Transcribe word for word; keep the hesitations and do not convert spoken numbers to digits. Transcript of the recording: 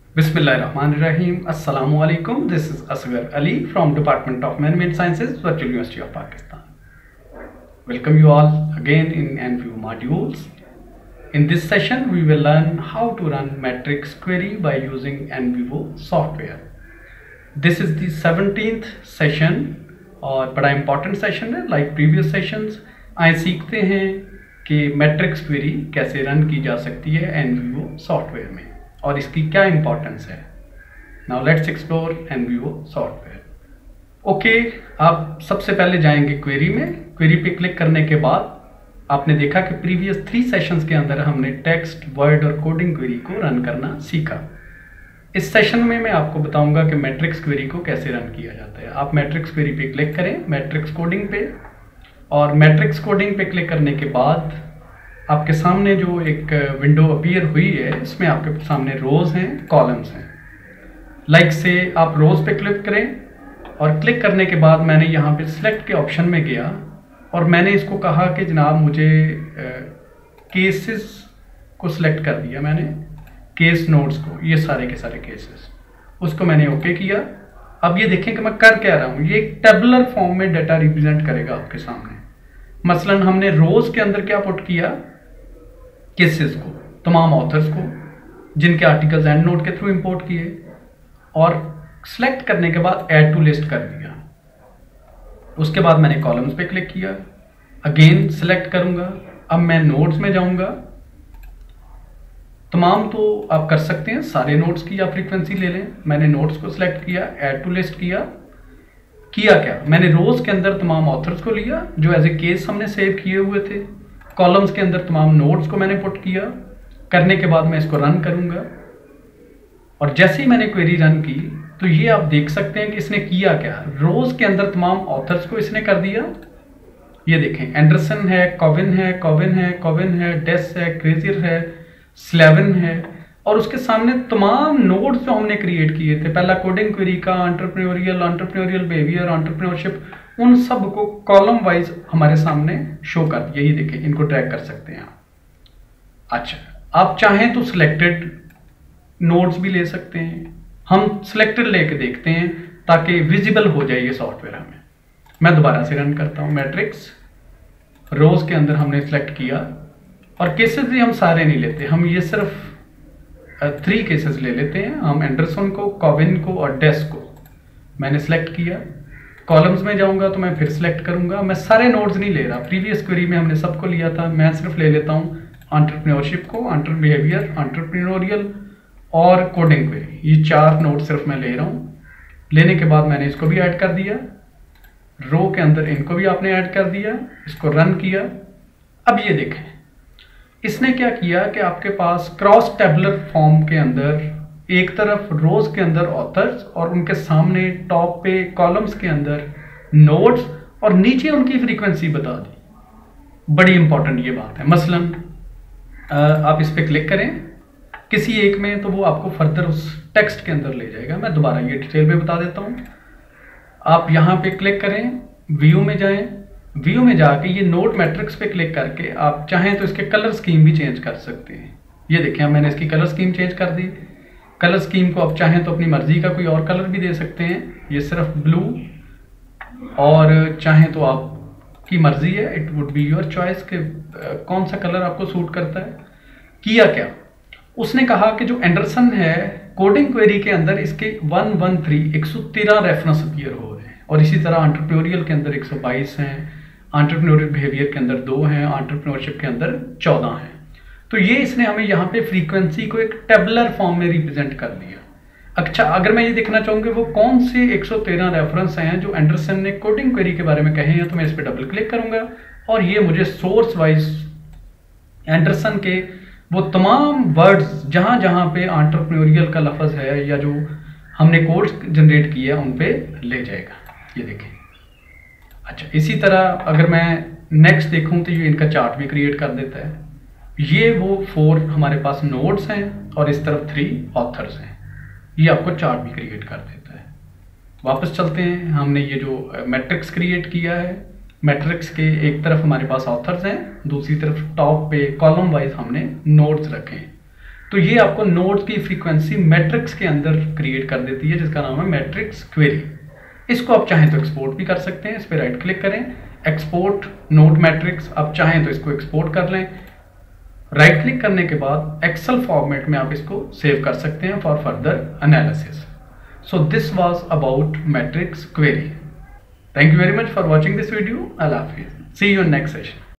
Bismillahirrahmanirrahim. Assalamu alaikum. This is Asghar Ali from Department of Management Sciences, Virtual University of Pakistan. Welcome you all again in NVivo modules. In this session, we will learn how to run matrix query by using NVivo software. This is the seventeenth session और बड़ा important session है. Like previous sessions, आए सीखते हैं कि matrix query कैसे run की जा सकती है NVivo software में और इसकी क्या इंपॉर्टेंस है. Now let's explore NVivo software. Okay, आप सबसे पहले जाएंगे क्वेरी में. क्वेरी पे क्लिक करने के बाद आपने देखा कि प्रीवियस थ्री सेशंस के अंदर हमने टेक्स्ट, वर्ड और कोडिंग क्वेरी को रन करना सीखा. इस सेशन में मैं आपको बताऊंगा कि मैट्रिक्स क्वेरी को कैसे रन किया जाता है. आप मैट्रिक्स क्वेरी पे क्लिक करें, मैट्रिक्स कोडिंग पे, और मैट्रिक्स कोडिंग पे क्लिक करने के बाद आपके सामने जो एक विंडो अपीयर हुई है, इसमें आपके सामने रोज हैं, कॉलम्स हैं. लाइक से आप रोज पे क्लिक करें और क्लिक करने के बाद मैंने यहाँ पे सिलेक्ट के ऑप्शन में गया और मैंने इसको कहा कि जनाब मुझे केसेस को सिलेक्ट कर दिया. मैंने केस नोट्स को, ये सारे के सारे केसेस, उसको मैंने ओके किया. अब ये देखें कि मैं कर क्या रहा हूँ. ये एक टेबुलर फॉर्म में डाटा रिप्रेजेंट करेगा आपके सामने. मसलन हमने रोज के अंदर क्या पुट किया, केसेस को, तमाम ऑथर्स को जिनके आर्टिकल्स एंड नोट के थ्रू इंपोर्ट किए, और सिलेक्ट करने के बाद ऐड टू लिस्ट कर दिया. उसके बाद मैंने कॉलम्स पे क्लिक किया, अगेन सिलेक्ट करूंगा. अब मैं नोट्स में जाऊंगा. तमाम तो आप कर सकते हैं, सारे नोट्स की आप फ्रीक्वेंसी ले लें. मैंने नोट्स को सिलेक्ट किया, ऐड टू लिस्ट किया. किया क्या, मैंने रोज के अंदर तमाम ऑथर्स को लिया जो एज ए केस हमने सेव किए हुए थे. कॉलम्स के अंदर तमाम नोट्स को मैंने पुट किया. करने के बाद मैं इसको रन करूंगा, और जैसे ही मैंने क्वेरी रन की तो ये आप देख सकते हैं कि इसने किया क्या. रोज के अंदर तमाम ऑथर्स को इसने कर दिया. ये देखें, एंडरसन है, कॉविन है, कॉविन है, कॉविन है, डेस है, क्रेजियर है, स्लेवन है, और उसके सामने तमाम नोट्स जो हमने क्रिएट किए थे, पहला कोडिंग क्वेरी का, एंटरप्रेन्योरियल, एंटरप्रेन्योरियल बिहेवियर, एंटरप्रेन्योरशिप, उन सब को कॉलम वाइज हमारे सामने शो कर दिया. ये देखें, इनको ट्रैक कर सकते हैं आप. अच्छा, आप चाहें तो सिलेक्टेड नोट्स भी ले सकते हैं. हम सिलेक्टेड लेके देखते हैं ताकि विजिबल हो जाए ये सॉफ्टवेयर हमें. मैं दोबारा से रन करता हूं. मैट्रिक्स रोज के अंदर हमने सिलेक्ट किया, और केसेस भी हम सारे नहीं लेते, हम ये सिर्फ थ्री केसेस ले लेते हैं. हम एंडरसन को, कॉविन को और डेस को मैंने सिलेक्ट किया. कॉलम्स में जाऊंगा तो मैं फिर सिलेक्ट करूंगा. मैं सारे नोट्स नहीं ले रहा, प्रीवियस क्वेरी में हमने सबको लिया था. मैं सिर्फ ले लेता हूं एंटरप्रेन्योरशिप को, एंटर बिहेवियर, एंटरप्रेन्योरियल और कोडिंग क्वेरी. ये चार नोट सिर्फ मैं ले रहा हूं. लेने के बाद मैंने इसको भी ऐड कर दिया. रो के अंदर इनको भी आपने ऐड कर दिया. इसको रन किया. अब ये देखें, इसने क्या किया कि आपके पास क्रॉस टेबुलर फॉर्म के अंदर एक तरफ रोज के अंदर ऑथर्स और उनके सामने टॉप पे कॉलम्स के अंदर नोट्स, और नीचे उनकी फ्रीक्वेंसी बता दी. बड़ी इंपॉर्टेंट ये बात है. मसलन आप इस पे क्लिक करें किसी एक में, तो वो आपको फर्दर उस टेक्स्ट के अंदर ले जाएगा. मैं दोबारा ये डिटेल में बता देता हूँ. आप यहाँ पे क्लिक करें, व्यू में जाएं. व्यू में जाके ये नोट मैट्रिक्स पे क्लिक करके आप चाहें तो इसके कलर स्कीम भी चेंज कर सकते हैं. ये देखिए, मैंने इसकी कलर स्कीम चेंज कर दी. कलर स्कीम को आप चाहें तो अपनी मर्जी का कोई और कलर भी दे सकते हैं. ये सिर्फ ब्लू, और चाहें तो आपकी मर्जी है, it would be your choice कि कौन सा कलर आपको सूट करता है. किया क्या, उसने कहा कि जो एंडरसन है कोडिंग क्वेरी के अंदर इसके वन वन थ्री एक सौ तेरह रेफरेंस अपीयर हो रहे हैं, और इसी तरह एंटरप्रेन्योरियल के अंदर एक सौ बाईस हैं, एंटरप्रेन्योरियल बिहेवियर के अंदर दो हैं, एंटरप्रेन्योरशिप के अंदर चौदह हैं. तो ये इसने हमें यहाँ पे फ्रीक्वेंसी को एक टेबुलर फॉर्म में रिप्रेजेंट कर दिया. अच्छा, अगर मैं ये देखना चाहूँगी वो कौन से एक सौ तेरह रेफरेंस हैं जो एंडरसन ने कोडिंग क्वेरी के बारे में कहे हैं, तो मैं इस पर डबल क्लिक करूँगा और ये मुझे सोर्स वाइज एंडरसन के वो तमाम वर्ड्स जहाँ जहाँ पे एंटरप्रेन्योरियल का लफ्ज़ है या जो हमने कोड्स जनरेट किया उन पे ले जाएगा. ये देखें. अच्छा, इसी तरह अगर मैं नेक्स्ट देखूँ तो ये इनका चार्ट भी क्रिएट कर देता है. ये वो फोर हमारे पास नोट्स हैं और इस तरफ थ्री ऑथर्स हैं. ये आपको चार्ट भी क्रिएट कर देता है. वापस चलते हैं. हमने ये जो मैट्रिक्स क्रिएट किया है, मैट्रिक्स के एक तरफ हमारे पास ऑथर्स हैं, दूसरी तरफ टॉप पे कॉलम वाइज हमने नोट्स रखे हैं. तो ये आपको नोड्स की फ्रीक्वेंसी मैट्रिक्स के अंदर क्रिएट कर देती है, जिसका नाम है मैट्रिक्स क्वेरी। इसको आप चाहें तो एक्सपोर्ट भी कर सकते हैं। इस पर राइट क्लिक करें, एक्सपोर्ट नोड मैट्रिक्स। आप चाहें तो इसको एक्सपोर्ट कर लें। राइट क्लिक करने के बाद एक्सेल फॉर्मेट में आप इसको सेव कर सकते हैं for further analysis. So this was about matrix query. Thank you very much for watching this video. अल्लाह हाफिज। See you in next session.